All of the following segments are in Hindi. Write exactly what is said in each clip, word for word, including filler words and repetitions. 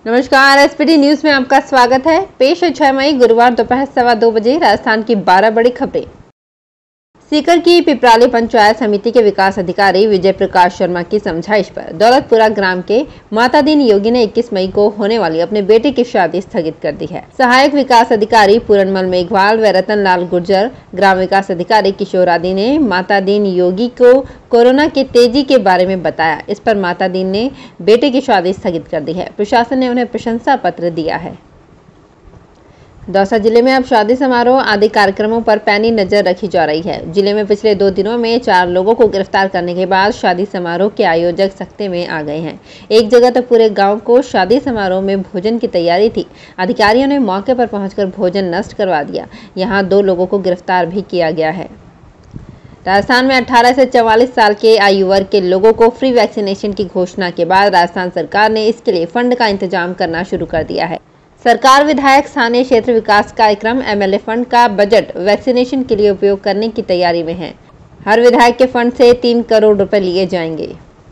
नमस्कार, एसपीडी न्यूज में आपका स्वागत है। पेश है छह मई गुरुवार दोपहर सवा दो बजे राजस्थान की बारह बड़ी खबरें। सीकर की पिपराली पंचायत समिति के विकास अधिकारी विजय प्रकाश शर्मा की समझाइश पर दौलतपुरा ग्राम के माता दीन योगी ने इक्कीस मई को होने वाली अपने बेटे की शादी स्थगित कर दी है। सहायक विकास अधिकारी पूरनमल मेघवाल व रतन लाल गुर्जर, ग्राम विकास अधिकारी किशोर आदि ने माता दीन योगी को कोरोना के तेजी के बारे में बताया। इस पर माता दीन ने बेटे की शादी स्थगित कर दी है। प्रशासन ने उन्हें प्रशंसा पत्र दिया है। दौसा जिले में अब शादी समारोह आदि कार्यक्रमों पर पैनी नजर रखी जा रही है। जिले में पिछले दो दिनों में चार लोगों को गिरफ्तार करने के बाद शादी समारोह के आयोजक सख्ते में आ गए हैं। एक जगह तो पूरे गांव को शादी समारोह में भोजन की तैयारी थी। अधिकारियों ने मौके पर पहुंचकर भोजन नष्ट करवा दिया। यहां दो लोगों को गिरफ्तार भी किया गया है। राजस्थान में अठारह से चवालीस साल के आयु वर्ग के लोगों को फ्री वैक्सीनेशन की घोषणा के बाद राजस्थान सरकार ने इसके लिए फंड का इंतजाम करना शुरू कर दिया है। सरकार विधायक स्थानीय क्षेत्र विकास कार्यक्रम एमएलए फंड का बजट वैक्सीनेशन के लिए उपयोग करने की तैयारी में है। हर विधायक के फंड से तीन करोड़ रुपए लिए जाएंगे।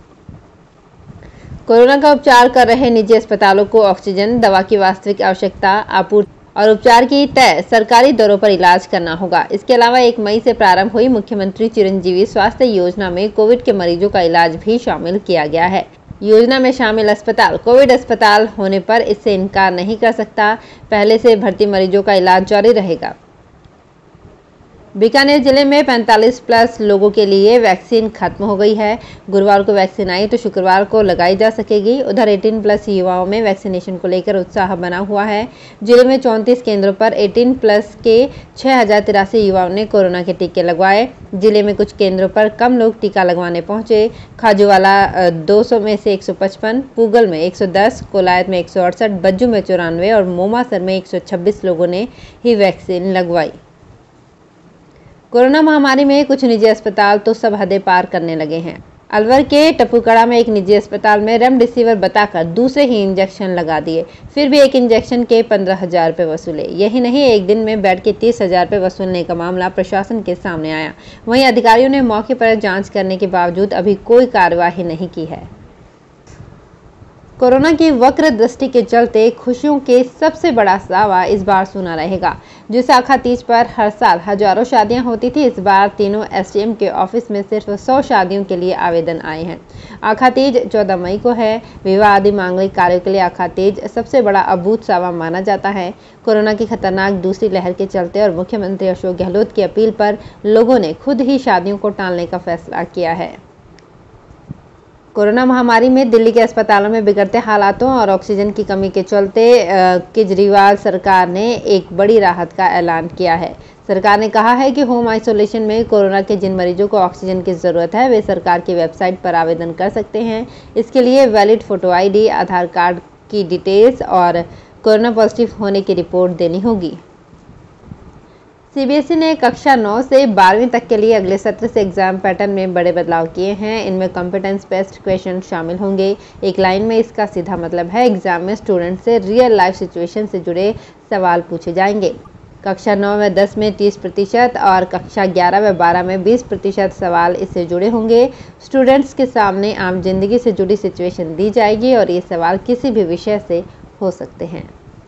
कोरोना का उपचार कर रहे निजी अस्पतालों को ऑक्सीजन, दवा की वास्तविक आवश्यकता, आपूर्ति और उपचार की तय सरकारी दरों पर इलाज करना होगा। इसके अलावा एक मई से प्रारंभ हुई मुख्यमंत्री चिरंजीवी स्वास्थ्य योजना में कोविड के मरीजों का इलाज भी शामिल किया गया है। योजना में शामिल अस्पताल कोविड अस्पताल होने पर इससे इनकार नहीं कर सकता। पहले से भर्ती मरीजों का इलाज जारी रहेगा। बीकानेर जिले में पैंतालीस प्लस लोगों के लिए वैक्सीन खत्म हो गई है। गुरुवार को वैक्सीन आई तो शुक्रवार को लगाई जा सकेगी। उधर अठारह प्लस युवाओं में वैक्सीनेशन को लेकर उत्साह बना हुआ है। जिले में चौंतीस केंद्रों पर अठारह प्लस के छह हजार तिरासी युवाओं ने कोरोना के टीके लगवाए। जिले में कुछ केंद्रों पर कम लोग टीका लगवाने पहुंचे। खाजूवाला दो सौ में से एक सौ पचपन, पूगल में एक सौ दस, कोलायत में एक सौ अड़सठ, बज्जू में चौरानवे और मोमासर में एक सौ छब्बीस लोगों ने ही वैक्सीन लगवाई। कोरोना महामारी में कुछ निजी अस्पताल तो सब हदें पार करने लगे हैं। अलवर के टपुकड़ा में एक निजी अस्पताल में रेमडेसिविर बताकर दूसरे ही इंजेक्शन लगा दिए। फिर भी एक इंजेक्शन के पंद्रह हजार रुपये वसूले। यही नहीं, एक दिन में बेड के तीस हजार रुपये वसूलने का मामला प्रशासन के सामने आया। वहीं अधिकारियों ने मौके पर जांच करने के बावजूद अभी कोई कार्रवाई नहीं की है। कोरोना की वक्र दृष्टि के चलते खुशियों के सबसे बड़ा सावा इस बार सूना रहेगा। जिस आखा तीज पर हर साल हजारों शादियां होती थी, इस बार तीनों एसडीएम के ऑफिस में सिर्फ सौ शादियों के लिए आवेदन आए हैं। आखा तीज चौदह मई को है। विवाह आदि मांगलिक कार्यों के लिए आखा तीज सबसे बड़ा अभूत सावा माना जाता है। कोरोना की खतरनाक दूसरी लहर के चलते और मुख्यमंत्री अशोक गहलोत की अपील पर लोगों ने खुद ही शादियों को टालने का फैसला किया है। कोरोना महामारी में दिल्ली के अस्पतालों में बिगड़ते हालातों और ऑक्सीजन की कमी के चलते केजरीवाल सरकार ने एक बड़ी राहत का ऐलान किया है। सरकार ने कहा है कि होम आइसोलेशन में कोरोना के जिन मरीजों को ऑक्सीजन की ज़रूरत है वे सरकार की वेबसाइट पर आवेदन कर सकते हैं। इसके लिए valid photo ID, Aadhaar card की डिटेल्स और कोरोना पॉजिटिव होने की रिपोर्ट देनी होगी। सीबीएसई ने कक्षा नौ से बारहवीं तक के लिए अगले सत्र से एग्जाम पैटर्न में बड़े बदलाव किए हैं। इनमें कॉम्पिटेंस बेस्ड क्वेश्चन शामिल होंगे। एक लाइन में इसका सीधा मतलब है एग्जाम में स्टूडेंट से रियल लाइफ सिचुएशन से जुड़े सवाल पूछे जाएंगे। कक्षा नौ व दस में तीस प्रतिशत और कक्षा ग्यारह व बारह में बीस प्रतिशत सवाल इससे जुड़े होंगे। स्टूडेंट्स के सामने आम जिंदगी से जुड़ी सिचुएशन दी जाएगी और ये सवाल किसी भी विषय से हो सकते हैं।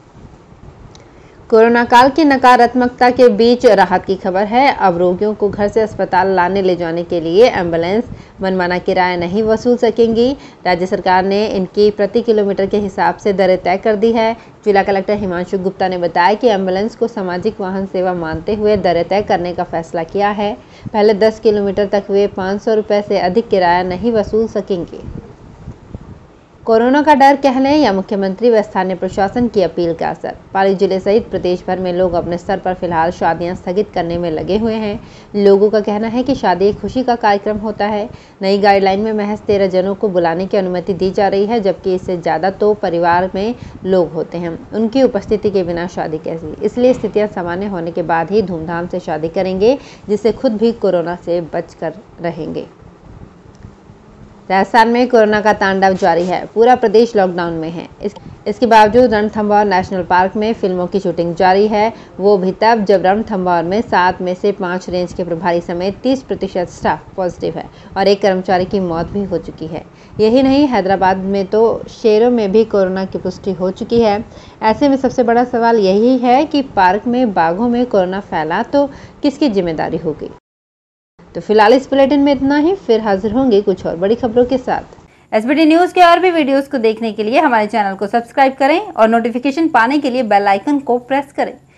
कोरोना काल की नकारात्मकता के बीच राहत की खबर है। अब रोगियों को घर से अस्पताल लाने ले जाने के लिए एम्बुलेंस मनमाना किराया नहीं वसूल सकेंगी। राज्य सरकार ने इनकी प्रति किलोमीटर के हिसाब से दरें तय कर दी है। जिला कलेक्टर हिमांशु गुप्ता ने बताया कि एम्बुलेंस को सामाजिक वाहन सेवा मानते हुए दरें तय करने का फैसला किया है। पहले दस किलोमीटर तक वे पाँच सौ रुपये से अधिक किराया नहीं वसूल सकेंगे। कोरोना का डर कह लें या मुख्यमंत्री व स्थानीय प्रशासन की अपील का असर, पाली जिले सहित प्रदेश भर में लोग अपने स्तर पर फिलहाल शादियां स्थगित करने में लगे हुए हैं। लोगों का कहना है कि शादी एक खुशी का कार्यक्रम होता है। नई गाइडलाइन में महज तेरह जनों को बुलाने की अनुमति दी जा रही है, जबकि इससे ज़्यादा तो परिवार में लोग होते हैं। उनकी उपस्थिति के बिना शादी कैसी, इसलिए स्थितियाँ सामान्य होने के बाद ही धूमधाम से शादी करेंगे, जिससे खुद भी कोरोना से बच कर रहेंगे। राजस्थान में कोरोना का तांडव जारी है। पूरा प्रदेश लॉकडाउन में है। इस, इसके बावजूद रणथंभौर नेशनल पार्क में फिल्मों की शूटिंग जारी है। वो भी तब जब रणथंभौर में सात में से पाँच रेंज के प्रभारी समेत तीस प्रतिशत स्टाफ पॉजिटिव है और एक कर्मचारी की मौत भी हो चुकी है। यही नहीं, हैदराबाद में तो शेरों में भी कोरोना की पुष्टि हो चुकी है। ऐसे में सबसे बड़ा सवाल यही है कि पार्क में बाघों में कोरोना फैला तो किसकी जिम्मेदारी होगी। तो फिलहाल इस बुलेटिन में इतना ही। फिर हाजिर होंगे कुछ और बड़ी खबरों के साथ। एसबीटी न्यूज के और भी वीडियोस को देखने के लिए हमारे चैनल को सब्सक्राइब करें और नोटिफिकेशन पाने के लिए बेल आइकन को प्रेस करें।